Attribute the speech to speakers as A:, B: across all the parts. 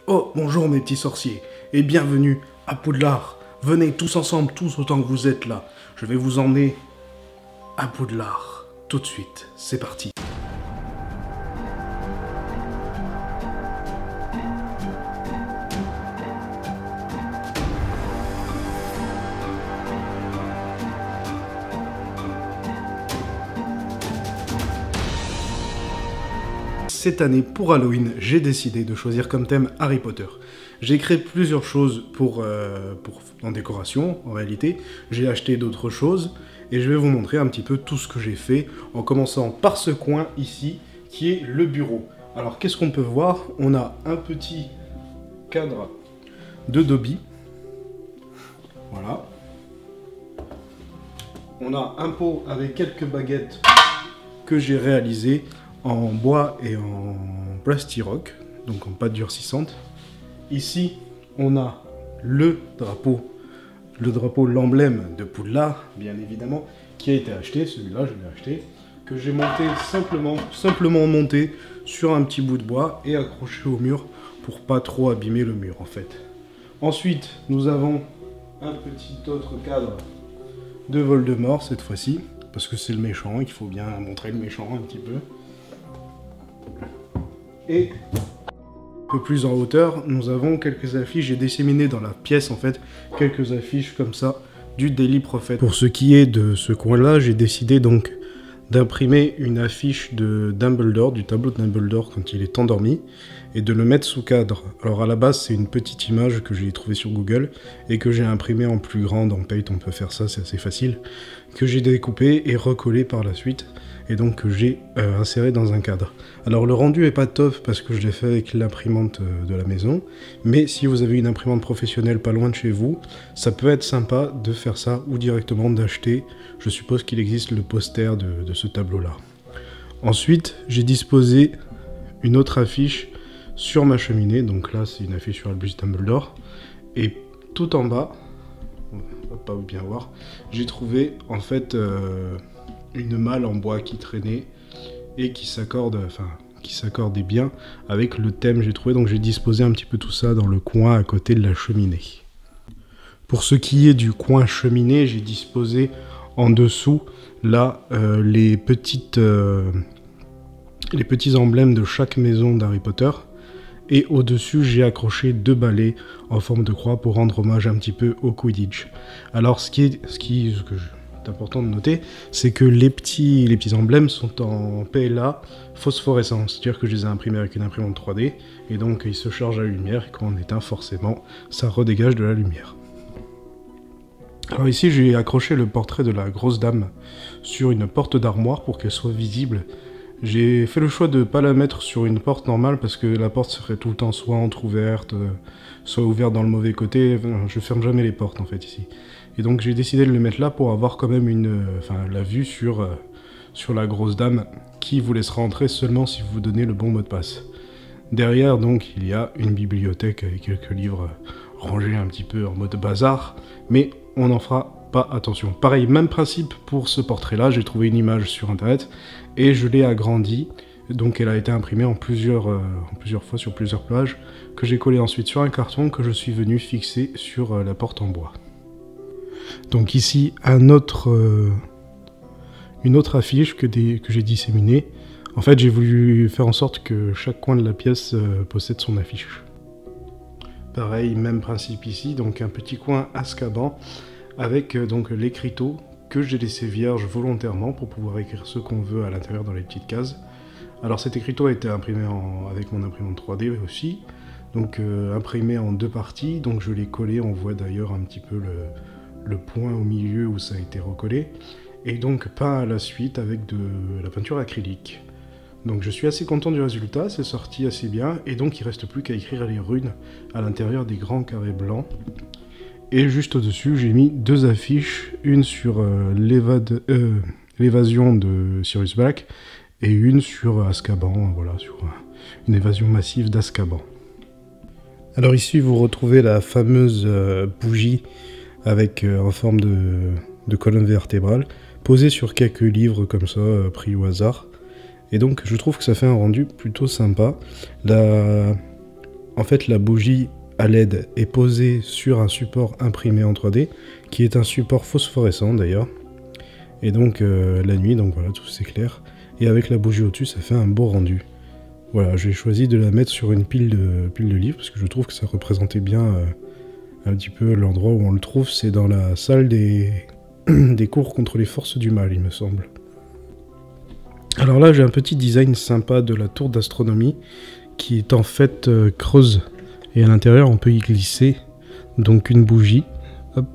A: Oh, bonjour mes petits sorciers, et bienvenue à Poudlard. Venez tous ensemble, tous autant que vous êtes là. Je vais vous emmener à Poudlard. Tout de suite, c'est parti. Cette année, pour Halloween, j'ai décidé de choisir comme thème Harry Potter. J'ai créé plusieurs choses en décoration, en réalité. J'ai acheté d'autres choses, et je vais vous montrer un petit peu tout ce que j'ai fait, en commençant par ce coin ici, qui est le bureau. Alors, qu'est-ce qu'on peut voir? On a un petit cadre de Dobby. Voilà. On a un pot avec quelques baguettes que j'ai réalisées en bois et en plastiroc, donc en pâte durcissante. Ici, on a le drapeau, l'emblème de Poudlard, bien évidemment, qui a été acheté, celui-là je l'ai acheté, que j'ai monté simplement monté sur un petit bout de bois et accroché au mur pour pas trop abîmer le mur en fait. Ensuite, nous avons un petit autre cadre de Voldemort cette fois-ci, parce que c'est le méchant, il faut bien montrer le méchant un petit peu. Et un peu plus en hauteur, nous avons quelques affiches. J'ai disséminé dans la pièce en fait quelques affiches comme ça du Daily Prophet. Pour ce qui est de ce coin-là, j'ai décidé donc d'imprimer une affiche de Dumbledore, du tableau de Dumbledore quand il est endormi, et de le mettre sous cadre. Alors à la base, c'est une petite image que j'ai trouvée sur Google et que j'ai imprimée en plus grande en Paint, on peut faire ça, c'est assez facile, que j'ai découpé et recollé par la suite, et donc que j'ai inséré dans un cadre. Alors le rendu est pas top parce que je l'ai fait avec l'imprimante de la maison, mais si vous avez une imprimante professionnelle pas loin de chez vous, ça peut être sympa de faire ça ou directement d'acheter. Je suppose qu'il existe le poster de ce tableau-là. Ensuite, j'ai disposé une autre affiche sur ma cheminée, donc là c'est une affiche sur Albus Dumbledore, et tout en bas, on va pas bien voir, j'ai trouvé en fait une malle en bois qui traînait et qui s'accordait bien avec le thème j'ai trouvé, donc j'ai disposé un petit peu tout ça dans le coin à côté de la cheminée. Pour ce qui est du coin cheminée, j'ai disposé en dessous là les petits emblèmes de chaque maison d'Harry Potter, et au-dessus j'ai accroché 2 balais en forme de croix pour rendre hommage un petit peu au Quidditch. Alors ce que est important de noter, c'est que les petits emblèmes sont en PLA phosphorescent, c'est-à-dire que je les ai imprimés avec une imprimante 3D, et donc ils se chargent à la lumière, et quand on éteint forcément, ça redégage de la lumière. Alors ici j'ai accroché le portrait de la grosse dame sur une porte d'armoire pour qu'elle soit visible. J'ai fait le choix de ne pas la mettre sur une porte normale parce que la porte serait tout le temps soit entrouverte, soit ouverte dans le mauvais côté. Enfin, je ferme jamais les portes en fait ici. Et donc j'ai décidé de le mettre là pour avoir quand même la vue sur la grosse dame qui vous laissera entrer seulement si vous donnez le bon mot de passe. Derrière donc il y a une bibliothèque avec quelques livres rangés un petit peu en mode bazar, mais on n'en fera pas attention. Pareil, même principe pour ce portrait-là, j'ai trouvé une image sur internet et je l'ai agrandie, donc elle a été imprimée en plusieurs fois sur plusieurs pages, que j'ai collé ensuite sur un carton que je suis venu fixer sur la porte en bois. Donc ici, une autre affiche que j'ai disséminée. En fait, j'ai voulu faire en sorte que chaque coin de la pièce possède son affiche. Pareil, même principe ici, donc un petit coin Azkaban, avec donc l'écriteau que j'ai laissé vierge volontairement pour pouvoir écrire ce qu'on veut à l'intérieur dans les petites cases. Alors cet écriteau a été imprimé avec mon imprimante 3D aussi, donc imprimé en 2 parties, donc je l'ai collé, on voit d'ailleurs un petit peu le point au milieu où ça a été recollé, et donc peint à la suite avec de la peinture acrylique. Donc je suis assez content du résultat, c'est sorti assez bien, et donc il reste plus qu'à écrire les runes à l'intérieur des grands carrés blancs. Et juste au-dessus, j'ai mis 2 affiches, une sur l'évasion de Sirius Black, et une sur Azkaban, voilà, sur une évasion massive d'Azkaban. Alors ici, vous retrouvez la fameuse bougie avec en forme de colonne vertébrale, posée sur quelques livres comme ça, pris au hasard. Et donc, je trouve que ça fait un rendu plutôt sympa. En fait, la bougie à LED est posée sur un support imprimé en 3D, qui est un support phosphorescent d'ailleurs. Et donc la nuit, donc voilà, tout s'éclaire. Et avec la bougie au-dessus, ça fait un beau rendu. Voilà, j'ai choisi de la mettre sur une pile de livres, parce que je trouve que ça représentait bien un petit peu l'endroit où on le trouve. C'est dans la salle des cours contre les forces du mal, il me semble. Alors là, j'ai un petit design sympa de la tour d'astronomie, qui est en fait creuse. Et à l'intérieur, on peut y glisser donc une bougie, hop,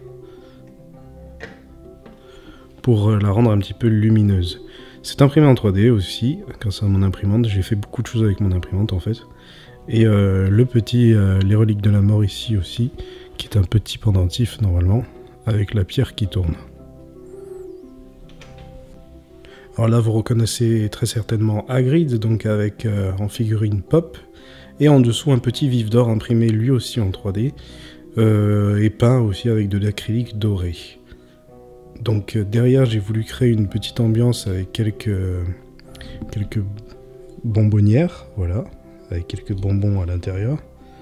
A: pour la rendre un petit peu lumineuse. C'est imprimé en 3D aussi, grâce à mon imprimante. J'ai fait beaucoup de choses avec mon imprimante en fait. Et le petit, les reliques de la mort ici aussi, qui est un petit pendentif normalement, avec la pierre qui tourne. Alors là, vous reconnaissez très certainement Hagrid, donc avec en figurine pop. Et en dessous, un petit vif d'or imprimé lui aussi en 3D, et peint aussi avec de l'acrylique doré. Donc derrière, j'ai voulu créer une petite ambiance avec quelques bonbonnières, voilà, avec quelques bonbons à l'intérieur,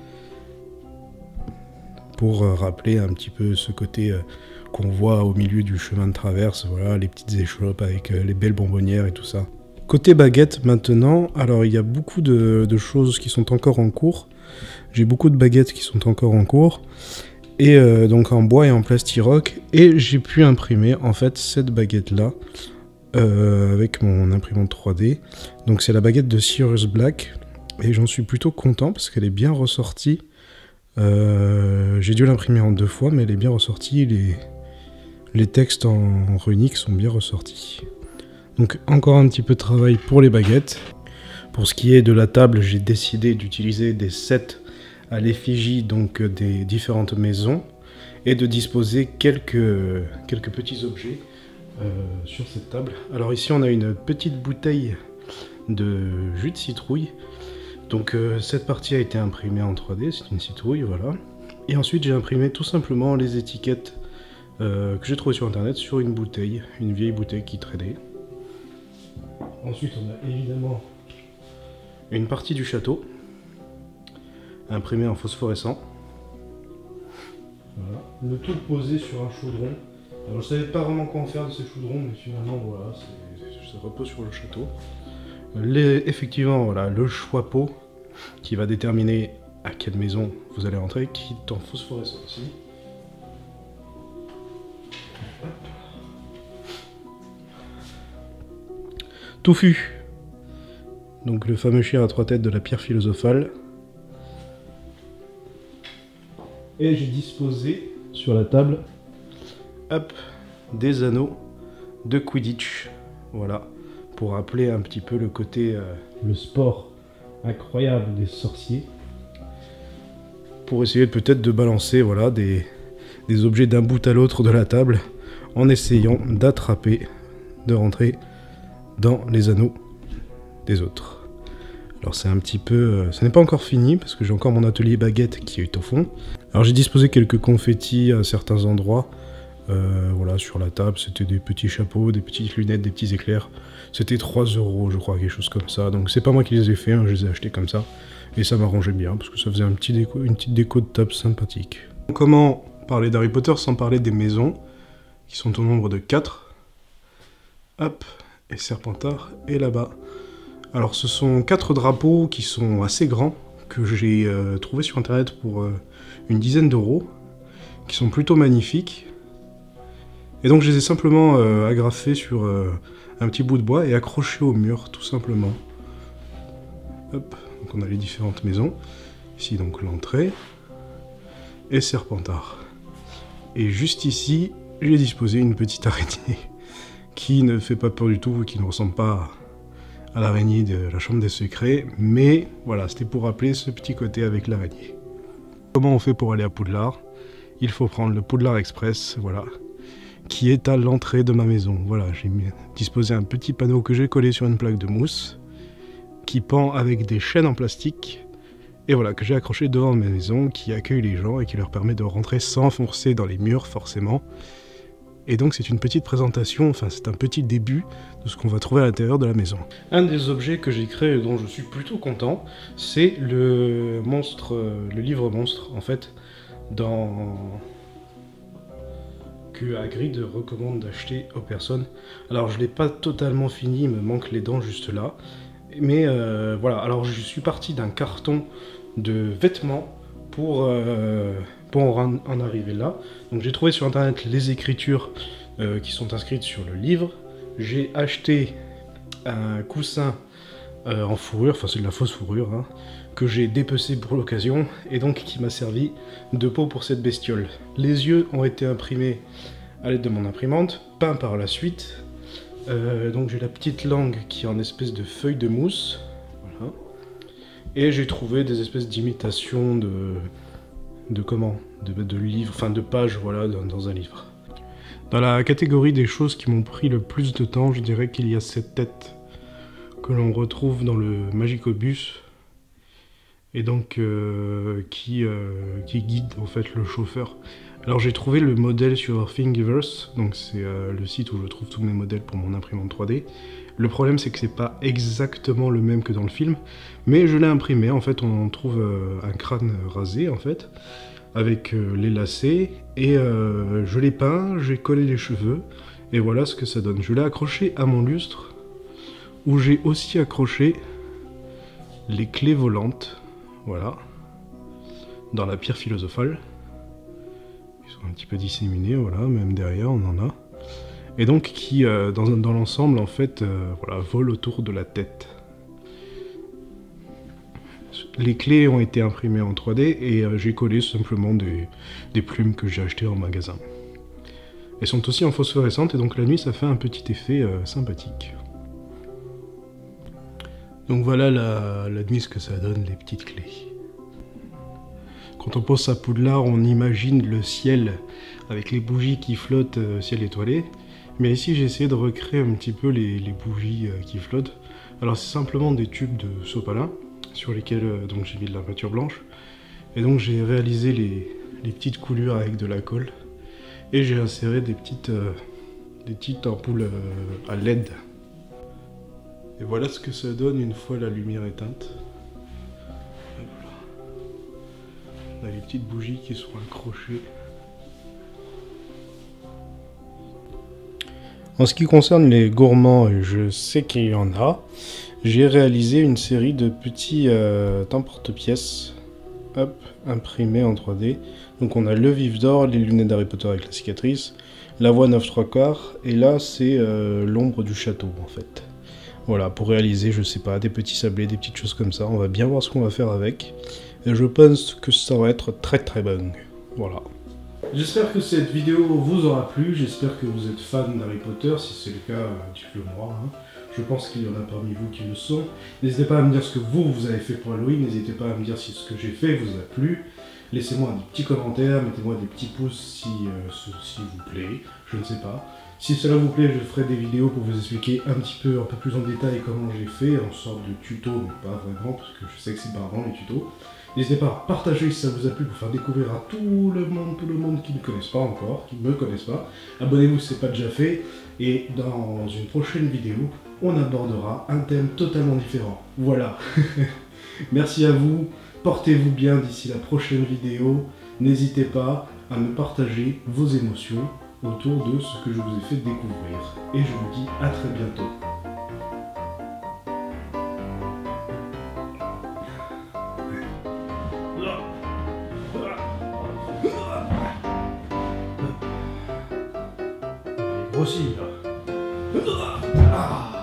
A: pour rappeler un petit peu ce côté qu'on voit au milieu du chemin de traverse, voilà, les petites échoppes avec les belles bonbonnières et tout ça. Côté baguette maintenant, alors il y a beaucoup de choses qui sont encore en cours. J'ai beaucoup de baguettes qui sont encore en cours. Et donc en bois et en plastiroc. Et j'ai pu imprimer en fait cette baguette là. Avec mon imprimante 3D. Donc c'est la baguette de Sirius Black. Et j'en suis plutôt content parce qu'elle est bien ressortie. J'ai dû l'imprimer en 2 fois, mais elle est bien ressortie. Les textes en runique sont bien ressortis. Donc encore un petit peu de travail pour les baguettes. Pour ce qui est de la table, j'ai décidé d'utiliser des sets à l'effigie donc des différentes maisons et de disposer quelques petits objets sur cette table. Alors ici on a une petite bouteille de jus de citrouille. Donc cette partie a été imprimée en 3D, c'est une citrouille, voilà. Et ensuite j'ai imprimé tout simplement les étiquettes que j'ai trouvées sur internet sur une bouteille, une vieille bouteille qui traînait. Ensuite, on a évidemment une partie du château, imprimée en phosphorescent. Voilà. Le tout posé sur un chaudron. Alors, je savais pas vraiment quoi en faire de ces chaudrons, mais finalement, voilà, ça repose sur le château. Effectivement, voilà, le choix pot qui va déterminer à quelle maison vous allez rentrer, qui est en phosphorescent aussi. Touffu, donc le fameux chien à 3 têtes de la pierre philosophale. Et j'ai disposé sur la table, hop, des anneaux de Quidditch, voilà, pour rappeler un petit peu le côté, le sport incroyable des sorciers, pour essayer peut-être de balancer, voilà, des objets d'un bout à l'autre de la table, en essayant d'attraper, de rentrer dans les anneaux des autres. Alors c'est un petit peu... ça n'est pas encore fini, parce que j'ai encore mon atelier baguette qui est au fond. Alors j'ai disposé quelques confettis à certains endroits. Voilà, sur la table, c'était des petits chapeaux, des petites lunettes, des petits éclairs. C'était 3 €, je crois, quelque chose comme ça. Donc c'est pas moi qui les ai fait, hein, je les ai achetés comme ça. Et ça m'arrangeait bien, parce que ça faisait une petite déco de table sympathique. Comment parler d'Harry Potter sans parler des maisons, qui sont au nombre de 4. Hop, et Serpentard est là-bas. Alors ce sont 4 drapeaux qui sont assez grands, que j'ai trouvé sur internet pour une dizaine d'euros, qui sont plutôt magnifiques. Et donc je les ai simplement agrafés sur un petit bout de bois et accrochés au mur, tout simplement. Hop, donc on a les différentes maisons. Ici donc l'entrée, et Serpentard. Et juste ici, j'ai disposé une petite araignée, qui ne fait pas peur du tout, qui ne ressemble pas à l'araignée de la chambre des secrets, mais voilà, c'était pour rappeler ce petit côté avec l'araignée. Comment on fait pour aller à Poudlard? Il faut prendre le Poudlard Express, voilà, qui est à l'entrée de ma maison. Voilà, j'ai disposé un petit panneau que j'ai collé sur une plaque de mousse, qui pend avec des chaînes en plastique, et voilà, que j'ai accroché devant ma maison, qui accueille les gens et qui leur permet de rentrer sans foncer dans les murs, forcément. Et donc c'est une petite présentation, enfin c'est un petit début de ce qu'on va trouver à l'intérieur de la maison. Un des objets que j'ai créé et dont je suis plutôt content, c'est le monstre, le livre monstre en fait, que Hagrid recommande d'acheter aux personnes. Alors je l'ai pas totalement fini, il me manque les dents juste là. Mais voilà, alors je suis parti d'un carton de vêtements pour en arriver là. Donc j'ai trouvé sur internet les écritures qui sont inscrites sur le livre. J'ai acheté un coussin en fourrure, enfin c'est de la fausse fourrure, hein, que j'ai dépecé pour l'occasion, et donc qui m'a servi de peau pour cette bestiole. Les yeux ont été imprimés à l'aide de mon imprimante, peints par la suite. Donc j'ai la petite langue qui est en espèce de feuille de mousse, voilà. Et j'ai trouvé des espèces d'imitations de livres, enfin de pages, voilà, dans un livre. Dans la catégorie des choses qui m'ont pris le plus de temps, je dirais qu'il y a cette tête que l'on retrouve dans le Magicobus, et donc qui guide en fait le chauffeur. Alors j'ai trouvé le modèle sur Thingiverse, donc c'est le site où je trouve tous mes modèles pour mon imprimante 3D. Le problème c'est que c'est pas exactement le même que dans le film, mais je l'ai imprimé. En fait on trouve un crâne rasé en fait, avec les lacets, et je l'ai peint, j'ai collé les cheveux, et voilà ce que ça donne. Je l'ai accroché à mon lustre, où j'ai aussi accroché les clés volantes, voilà, dans la pierre philosophale. Ils sont un petit peu disséminés, voilà, même derrière on en a. Et donc qui, dans l'ensemble, en fait, voilà, volent autour de la tête. Les clés ont été imprimées en 3D et j'ai collé simplement des plumes que j'ai achetées en magasin. Elles sont aussi en phosphorescente et donc la nuit ça fait un petit effet sympathique. Donc voilà la nuit ce que ça donne, les petites clés. Quand on pose sa Poudlard, on imagine le ciel avec les bougies qui flottent, ciel étoilé. Mais ici j'ai essayé de recréer un petit peu les bougies qui flottent. Alors c'est simplement des tubes de sopalin sur lesquels donc j'ai mis de la peinture blanche. Et donc j'ai réalisé les petites coulures avec de la colle. Et j'ai inséré des petites ampoules à LED. Et voilà ce que ça donne une fois la lumière éteinte. Et voilà. On a les petites bougies qui sont accrochées. En ce qui concerne les gourmands, et je sais qu'il y en a, j'ai réalisé une série de petits emporte-pièces imprimés en 3D. Donc on a le vif d'or, les lunettes d'Harry Potter avec la cicatrice, la voie 9/3, et là c'est l'ombre du château en fait. Voilà, pour réaliser, je sais pas, des petits sablés, des petites choses comme ça. On va bien voir ce qu'on va faire avec. Et je pense que ça va être très très bon. Voilà. J'espère que cette vidéo vous aura plu, j'espère que vous êtes fan d'Harry Potter, si c'est le cas, dites-le moi. Hein. Je pense qu'il y en a parmi vous qui le sont. N'hésitez pas à me dire ce que vous avez fait pour Halloween, n'hésitez pas à me dire si ce que j'ai fait vous a plu. Laissez-moi des petits commentaires, mettez-moi des petits pouces si ceci vous plaît, je ne sais pas. Si cela vous plaît, je ferai des vidéos pour vous expliquer un peu plus en détail comment j'ai fait, en sorte de tuto, mais pas vraiment, parce que je sais que c'est pas vraiment les tutos. N'hésitez pas à partager si ça vous a plu pour faire découvrir à tout le monde qui ne connaissent pas encore, qui ne me connaissent pas. Abonnez-vous si ce n'est pas déjà fait, et dans une prochaine vidéo, on abordera un thème totalement différent. Voilà. Merci à vous, portez-vous bien d'ici la prochaine vidéo. N'hésitez pas à me partager vos émotions autour de ce que je vous ai fait découvrir. Et je vous dis à très bientôt. Grossi là.